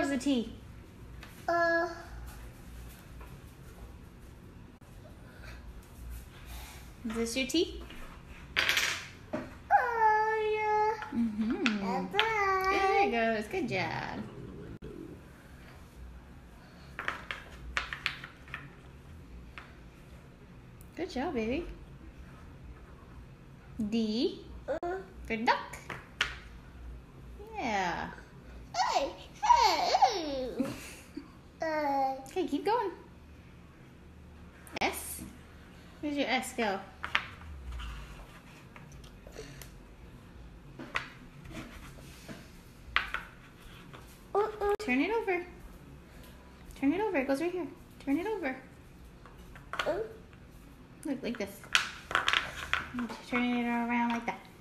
goes the T? Is this your T? Yeah. Mm-hmm. Bye. There it goes. Good job. Good job, baby. D for duck. Yeah. Hey, hey. Okay, keep going. S. Where's your S go? Turn it over. Turn it over. It goes right here. Turn it over. Look, like this. Turn it around like that.